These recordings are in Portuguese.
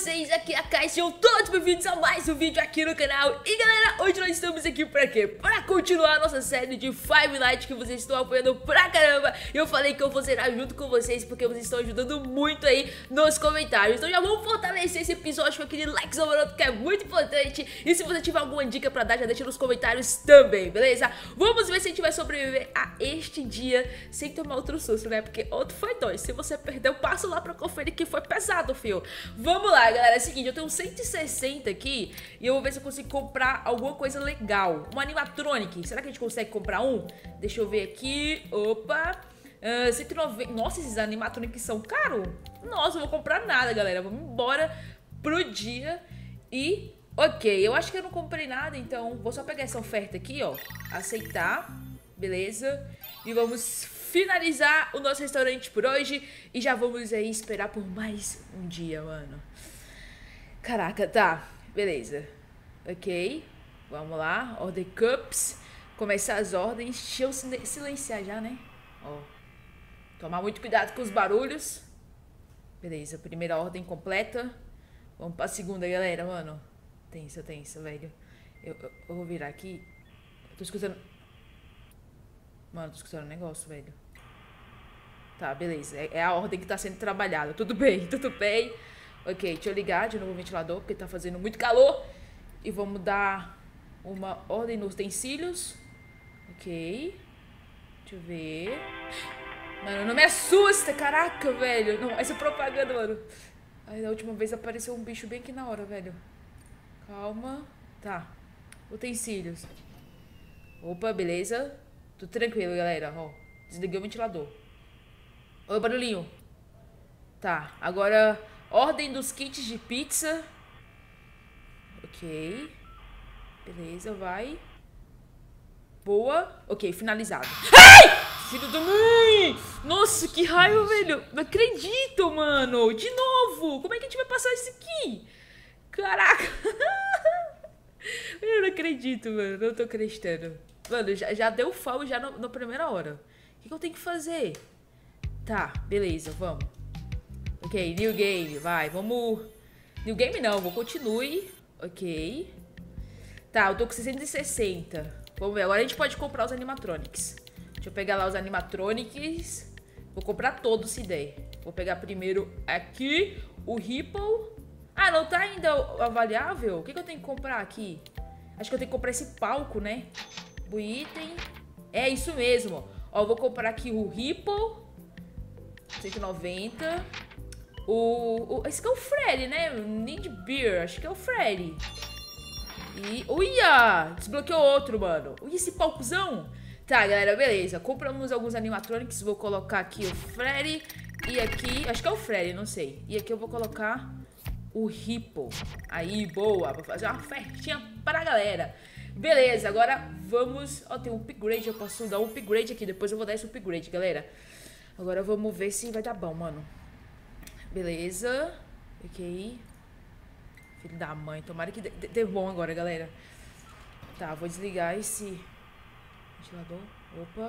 vocês? Aqui é a Kai, sejam todos bem-vindos a mais um vídeo aqui no canal. E galera, hoje nós estamos aqui pra quê? Pra continuar a nossa série de Five Nights que vocês estão apoiando pra caramba. E eu falei que eu vou zerar junto com vocês porque vocês estão ajudando muito aí nos comentários. Então já vamos fortalecer esse episódio com aquele likezão maroto que é muito importante. E se você tiver alguma dica pra dar, já deixa nos comentários também, beleza? Vamos ver se a gente vai sobreviver a este dia sem tomar outro susto, né? Porque outro foi dois. Se você perdeu, passa lá pra conferir que foi pesado, fio. Vamos lá, galera. É o seguinte, eu tenho 160 aqui e eu vou ver se eu consigo comprar alguma coisa legal. Um animatronic. Será que a gente consegue comprar um? Deixa eu ver aqui. Opa. 190. Nossa, esses animatronics são caros. Nossa, não vou comprar nada, galera. Vamos embora pro dia e... Ok, eu acho que eu não comprei nada, então vou só pegar essa oferta aqui, ó. Aceitar. Beleza. E vamos finalizar o nosso restaurante por hoje. E já vamos aí esperar por mais um dia, mano. Caraca, tá. Beleza. Ok. Vamos lá. Order cups. Começar as ordens. Deixa eu silenciar já, né? Ó. Tomar muito cuidado com os barulhos. Beleza. Primeira ordem completa. Vamos pra segunda, galera, mano. Tensa, velho. Eu vou virar aqui. Eu tô escutando... Mano, tô escutando um negócio, velho. Tá, beleza. É a ordem que tá sendo trabalhada. Tudo bem, tudo bem. Ok, deixa eu ligar de novo o ventilador, porque tá fazendo muito calor. E vamos dar uma ordem nos utensílios. Ok. Deixa eu ver. Mano, não me assusta, caraca, velho. Não, essa propaganda, mano. Aí, da última vez apareceu um bicho bem aqui na hora, velho. Calma. Tá. Utensílios. Opa, beleza. Tudo tranquilo, galera. Ó, desliguei o ventilador. Oi, barulhinho. Tá, agora ordem dos kits de pizza. Ok. Beleza, vai. Boa. Ok, finalizado. Ai! Filho da mãe! Nossa, que raiva, velho. Não acredito, mano. De novo. Como é que a gente vai passar isso aqui? Caraca. Eu não acredito, mano. Não tô acreditando. Mano, já deu FAO já na primeira hora. O que eu tenho que fazer? Tá, beleza, vamos. Ok, new game, vai, vamos... New game não, vou continue. Ok. Tá, eu tô com 660. Vamos ver, agora a gente pode comprar os animatronics. Deixa eu pegar lá os animatronics. Vou comprar todos se der. Vou pegar primeiro aqui o Ripple. Ah, não tá ainda avaliável? O que eu tenho que comprar aqui? Acho que eu tenho que comprar esse palco, né? O item. É isso mesmo. Ó, eu vou comprar aqui o Ripple. 190. Esse aqui é o Freddy, né? Need Beer. Acho que é o Freddy. E... Uia! Desbloqueou outro, mano. Ui, esse palcozão. Tá, galera, beleza. Compramos alguns animatronics. Vou colocar aqui o Freddy. E aqui... Acho que é o Freddy, não sei. E aqui eu vou colocar o Ripple. Aí, boa. Vou fazer uma festinha para a galera. Beleza, agora vamos... Ó, tem um upgrade. Eu posso dar um upgrade aqui. Depois eu vou dar esse upgrade, galera. Agora vamos ver se vai dar bom, mano. Beleza. Ok. Filho da mãe. Tomara que dê bom agora, galera. Tá, vou desligar esse ventilador. Opa.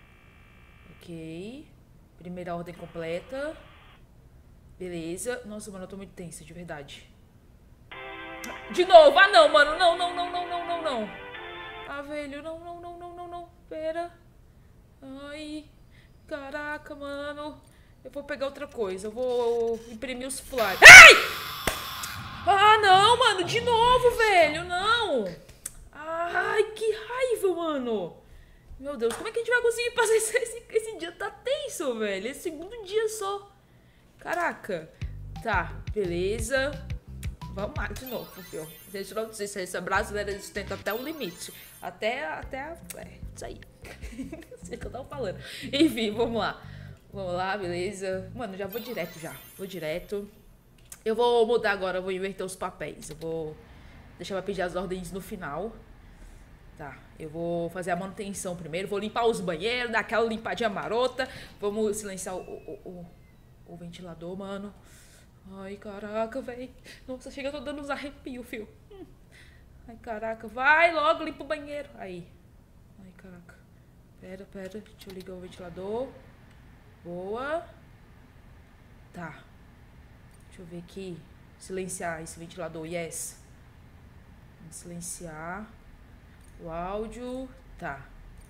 Ok. Primeira ordem completa. Beleza. Nossa, mano, eu tô muito tensa, de verdade. De novo. Ah, não, mano. Não. Ah, velho. Não. Pera. Ai... Caraca, mano. Eu vou pegar outra coisa. Eu vou imprimir os flyers. Ai! Ah, não, mano. De novo, velho. Não. Ai, que raiva, mano. Meu Deus, como é que a gente vai conseguir passar esse dia? Tá tenso, velho. Esse segundo dia só. Caraca. Tá, beleza. Vamos lá, de novo, filho. Gente, não sei se essa brasileira tenta até o limite. Até isso aí. Não sei o que eu tava falando. Enfim, vamos lá. Vamos lá, beleza. Mano, já vou direto já. Vou direto. Eu vou mudar agora, eu vou inverter os papéis. Eu vou deixar pra pedir as ordens no final. Tá, eu vou fazer a manutenção primeiro. Vou limpar os banheiros, dar aquela limpadinha marota. Vamos silenciar o ventilador, mano. Ai, caraca, velho. Nossa, chega, eu tô dando uns arrepios, fio. Ai, caraca. Vai logo, limpa o banheiro. Aí. Ai, caraca. Pera. Deixa eu ligar o ventilador. Boa. Tá. Deixa eu ver aqui. silenciar esse ventilador, yes. Vamos silenciar o áudio, tá.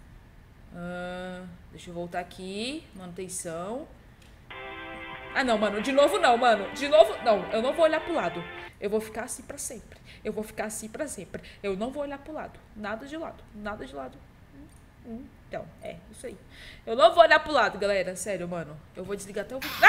Deixa eu voltar aqui, manutenção. Ah, não, mano, de novo não, mano. De novo, não, eu não vou olhar pro lado. Eu vou ficar assim pra sempre. Eu vou ficar assim pra sempre. Eu não vou olhar pro lado. Nada de lado, nada de lado. Então, é, isso aí. Eu não vou olhar pro lado, galera. Sério, mano. Eu vou desligar até o vídeo.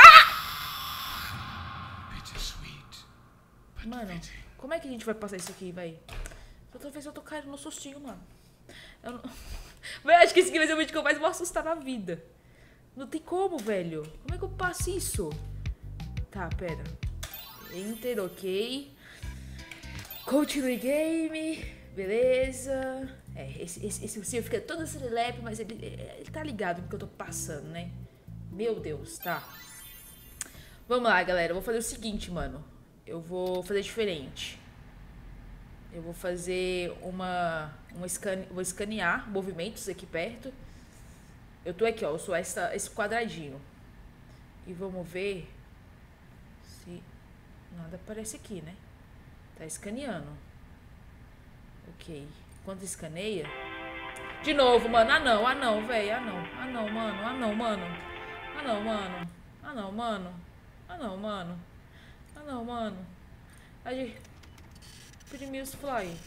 Mano, como é que a gente vai passar isso aqui, véi? Toda vez eu tô caindo no sustinho, mano. Eu não... Véi, acho que esse aqui vai ser o vídeo que eu mais vou assustar na vida. Não tem como, velho. Como é que eu passo isso? Tá, pera. Enter, ok. Continue game. Beleza. É, esse ursinho fica todo serelepe, mas ele tá ligado no que eu tô passando, né? Meu Deus, tá. Vamos lá, galera. Eu vou fazer o seguinte, mano. Eu vou fazer diferente. Eu vou fazer vou escanear movimentos aqui perto. Eu tô aqui, ó. Eu sou esse quadradinho. E vamos ver se nada aparece aqui, né? Tá escaneando. Ok. Quando escaneia... De novo, mano. Ah, não, velho. Ah, não, mano. Ah, não, mano. Ah, não, mano. Ah, não, mano. Ah, não, mano. Ah, não, mano. Aí... Imprimir os fly.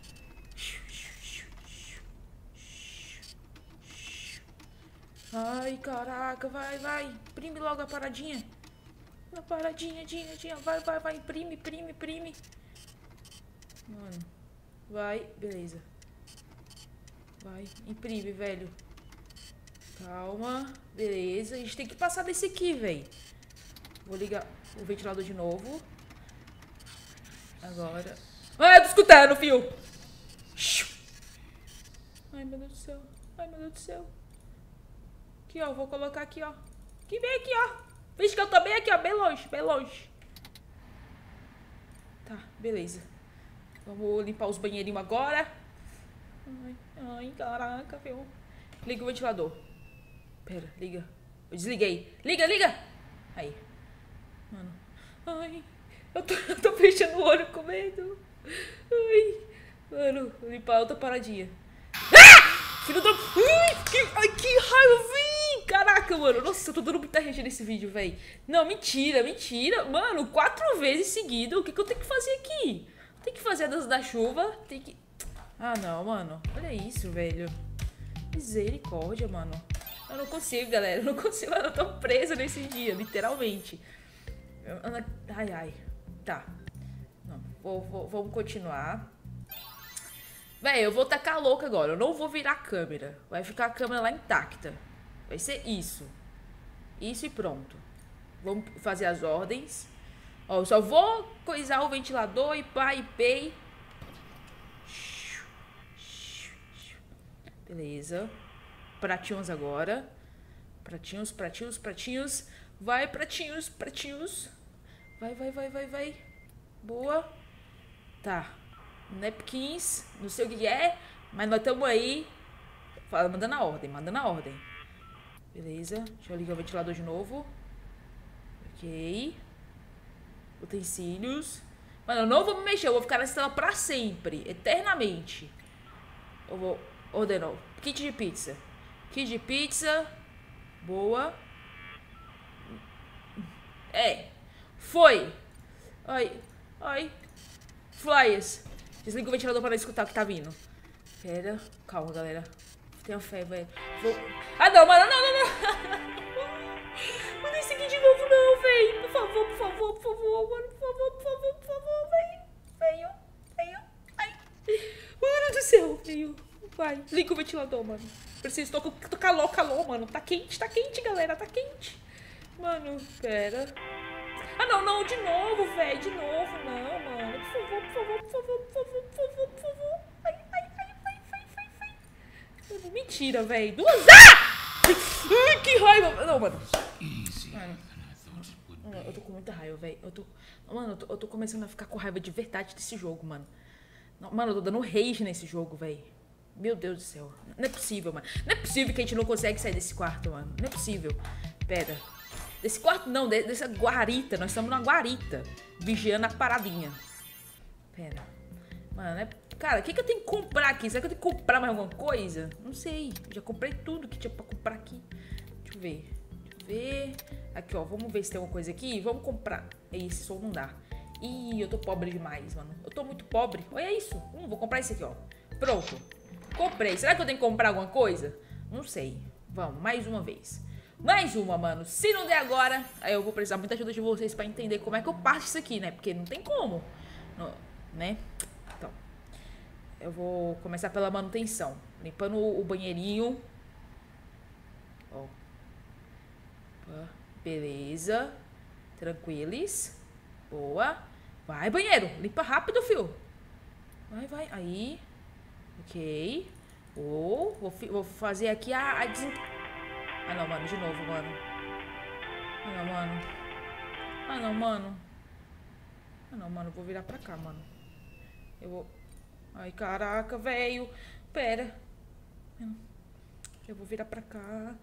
Ai, caraca. Vai. Imprime logo a paradinha. A paradinha. Vai. Imprime. Mano. Vai. Beleza. Vai. Imprime, velho. Calma. Beleza. A gente tem que passar desse aqui, velho. Vou ligar o ventilador de novo. Agora. Ah, eu tô escutando, fio. Ai, meu Deus do céu. Aqui, ó. Vou colocar aqui, ó. Aqui, bem aqui, ó. Vixe, que eu tô bem aqui, ó. Bem longe. Tá, beleza. Vamos limpar os banheirinhos agora. Ai, caraca, fio. Liga o ventilador. Pera, liga. Eu desliguei. Liga. Aí. Mano. Ai. Eu tô fechando o olho com medo. Ai. Mano, vou limpar a outra paradinha. Ah! Filho da... Ai, que raiva, véi. Caraca, mano. Nossa, eu tô dando muita rede nesse vídeo, véi. Não, mentira. Mano, 4 vezes seguido. O que eu tenho que fazer aqui? Tem que fazer a dança da chuva. Tem que... Ah, não, mano. Olha isso, velho. Misericórdia, mano. Eu não consigo, galera. Eu não consigo. Eu tô presa nesse dia, literalmente. Ai. Tá. Não, vamos continuar. Véi, eu vou tacar louca agora. Eu não vou virar a câmera. Vai ficar a câmera lá intacta. Vai ser isso. Isso e pronto. Vamos fazer as ordens. Ó, eu só vou coisar o ventilador e pá e pei. Beleza. Pratinhos agora. Pratinhos. Vai, pratinhos. Vai. Boa. Tá. Napkins. Não sei o que é, mas nós estamos aí. Mandando a ordem. Beleza. Deixa eu ligar o ventilador de novo. Ok. Utensílios. Mano, eu não vou me mexer. Eu vou ficar nessa tela pra sempre. Eternamente. Eu vou ordenar. Kit de pizza. Boa. É. Foi. Ai. Flyers. Desliga o ventilador para não escutar o que tá vindo. Pera. Calma, galera. Tenha fé, velho. Ah, não, mano. Não. Não deixa seguir de novo, não, velho. Por favor, mano. Por favor, velho. Ai. Mano do céu, velho. Vai. Liga o ventilador, mano. Preciso calor, mano. Tá quente, galera. Tá quente. Mano, pera. Ah, não, de novo, velho. De novo, não, mano. Por favor. Ai. Mentira, velho. 2. Ai, que raiva. Não, mano. Eu tô com muita raiva, velho. Mano, eu tô começando a ficar com raiva de verdade desse jogo, mano. Mano, eu tô dando rage nesse jogo, velho. Meu Deus do céu. Não é possível, mano. Não é possível que a gente não consegue sair desse quarto, mano. Não é possível. Pera. Desse quarto não, dessa guarita. Nós estamos numa guarita. Vigiando a paradinha. Pera. Mano, cara, o que eu tenho que comprar aqui? Será que eu tenho que comprar mais alguma coisa? Não sei. Já comprei tudo que tinha pra comprar aqui. Deixa eu ver. Aqui, ó. Vamos ver se tem alguma coisa aqui. Vamos comprar. Esse som não dá. Ih, eu tô pobre demais, mano. Eu tô muito pobre. Olha isso. Vou comprar esse aqui, ó. Pronto. Comprei. Será que eu tenho que comprar alguma coisa? Não sei. Vamos, mais uma vez. Mais uma, mano. Se não der agora, aí eu vou precisar muita ajuda de vocês pra entender como é que eu passo isso aqui, né? Porque não tem como. Não, né? Então, eu vou começar pela manutenção. Limpando o banheirinho. Ó. Beleza. Tranquilos. Boa. Vai, banheiro. Limpa rápido, fio. Vai. Aí. Ok. Vou fazer aqui a Ah, não, mano. De novo, mano. Ah, não, mano. Vou virar pra cá, mano. Eu vou... Ai, caraca, velho. Pera. Eu vou virar pra cá.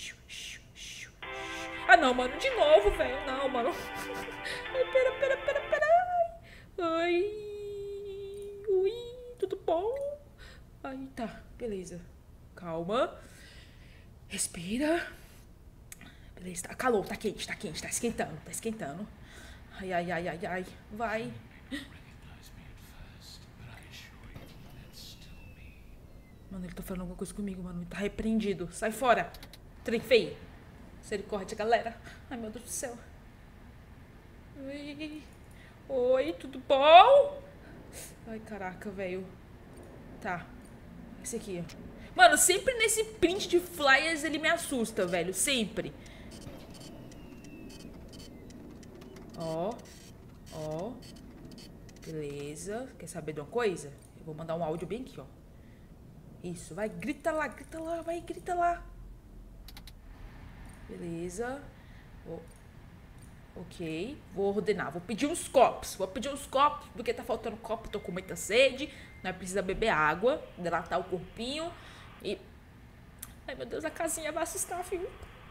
Ah, não, mano. De novo, velho. Não, mano. Ai, pera. Ai. Ui. Tudo bom? Aí, tá. Beleza. Calma. Respira. Beleza. Tá calor. Tá quente. Tá esquentando. Ai. Vai. Mano, ele tá falando alguma coisa comigo, mano. Ele tá repreendido. Sai fora. Trem feio. Misericórdia, galera. Ai, meu Deus do céu. Oi, tudo bom? Ai, caraca, velho. Tá. Esse aqui, ó. Mano, sempre nesse print de flyers ele me assusta, velho. Sempre. Ó. Beleza. Quer saber de uma coisa? Eu vou mandar um áudio bem aqui, ó. Isso, vai, grita lá. Beleza. Ok. Vou ordenar. Vou pedir uns copos. Porque tá faltando copo. Tô com muita sede. Nós precisa beber água. Hidratar o corpinho. E... Ai, meu Deus, a casinha vai assustar, filho.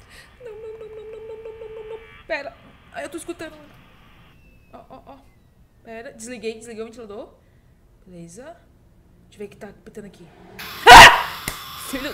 Não. Pera. Ai, eu tô escutando. Ó. Pera. Desliguei o ventilador. Beleza. Deixa eu ver o que tá pitando aqui. Ah! Filho...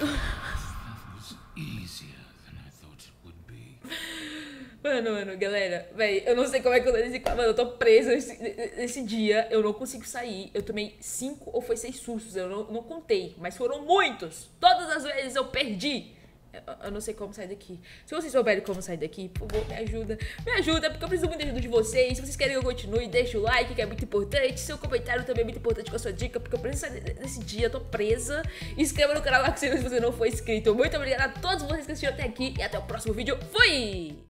Mano, galera, véi, eu não sei como é que eu tô nesse quadro. Mano, eu tô presa nesse dia. Eu não consigo sair. Eu tomei 5 ou foi 6 sustos. Eu não contei, mas foram muitos. Todas as vezes eu perdi. Eu não sei como sair daqui. Se vocês souberem como sair daqui, por favor, me ajuda. Porque eu preciso muito da ajuda de vocês. Se vocês querem que eu continue, deixa o like, que é muito importante. Seu comentário também é muito importante com a sua dica, porque eu preciso sair desse dia, eu tô presa. Inscreva no canal se você não for inscrito. Muito obrigada a todos vocês que assistiram até aqui e até o próximo vídeo. Fui!